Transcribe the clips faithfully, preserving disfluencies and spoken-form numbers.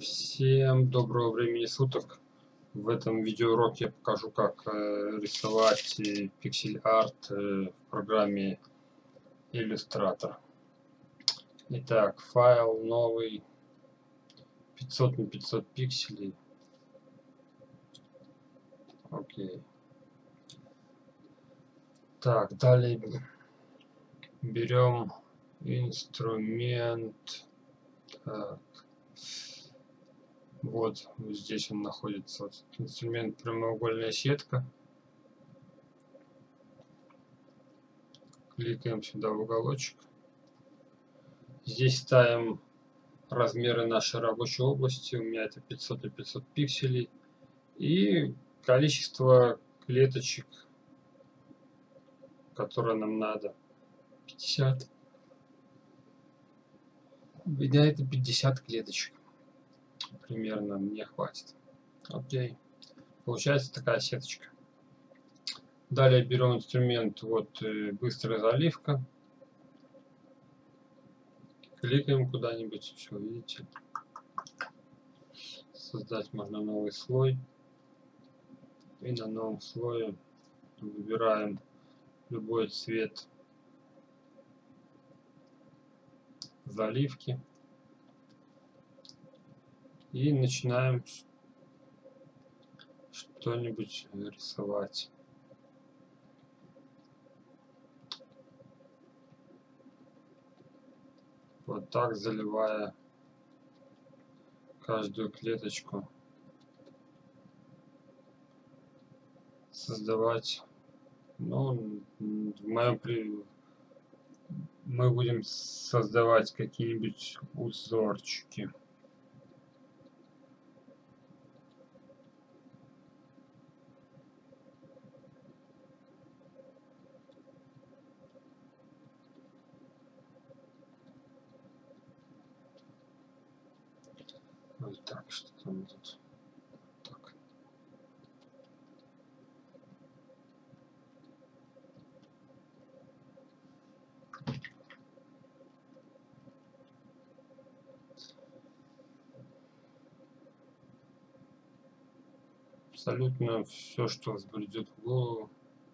Всем доброго времени суток. В этом видеоуроке я покажу, как э, рисовать пиксель-арт э, в программе Illustrator. Итак, файл новый, пятьсот на пятьсот пикселей. Окей. Так, далее берем инструмент. Так. Вот, здесь он находится. Вот, инструмент прямоугольная сетка. Кликаем сюда в уголочек. Здесь ставим размеры нашей рабочей области. У меня это пятьсот на пятьсот пикселей. И количество клеточек, которое нам надо. пятьдесят. У меня это пятьдесят клеточек. Примерно мне хватит. Окей. Получается такая сеточка. Далее берем инструмент вот быстрая заливка. Кликаем куда-нибудь. Все, видите. Создать можно новый слой. И на новом слое выбираем любой цвет заливки. И начинаем что-нибудь рисовать. Вот так, заливая каждую клеточку, создавать. Ну, в моем при... мы будем создавать какие-нибудь узорчики. Вот так, что там тут. Так. Абсолютно все, что взбредет в голову.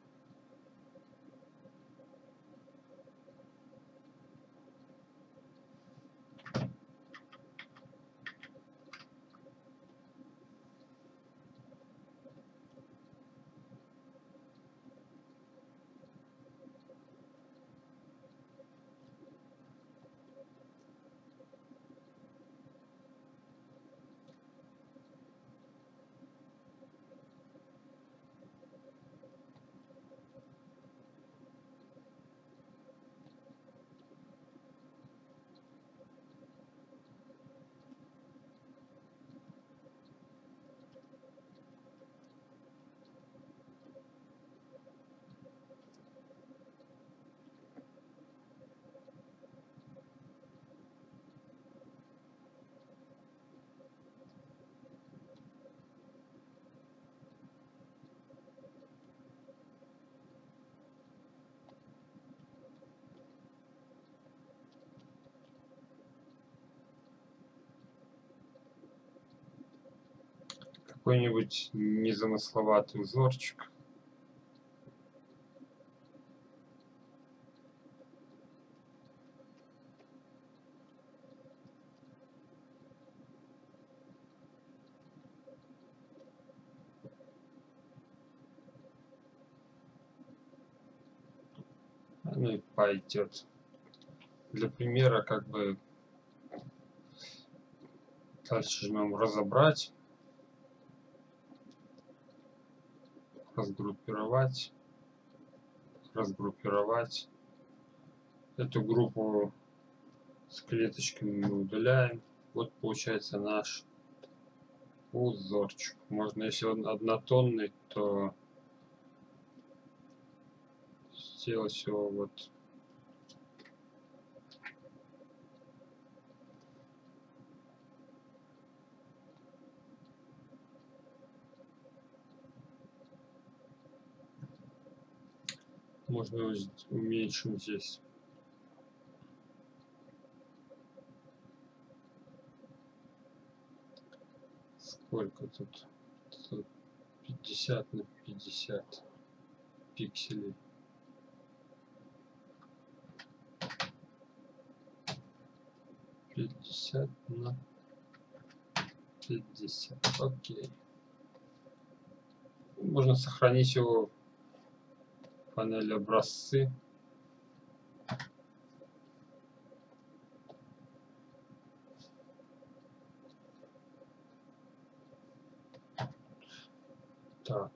Какой-нибудь незамысловатый узорчик. Ну и пойдет. Для примера, как бы, дальше жмем разобрать, разгруппировать, разгруппировать. Эту группу с клеточками мы удаляем. Вот получается наш узорчик. Можно, если он однотонный, то сделать его вот можно уменьшим здесь. Сколько тут? Тут пятьдесят на пятьдесят пикселей. пятьдесят на пятьдесят. Окей. Можно сохранить его в панели образцы. Так.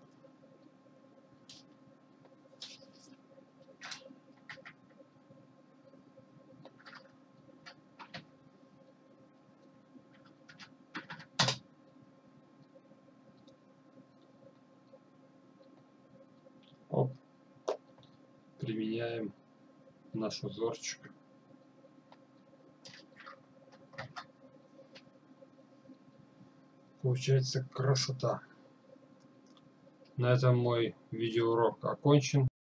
Оп. Применяем наш узорчик. Получается красота. На этом мой видеоурок окончен.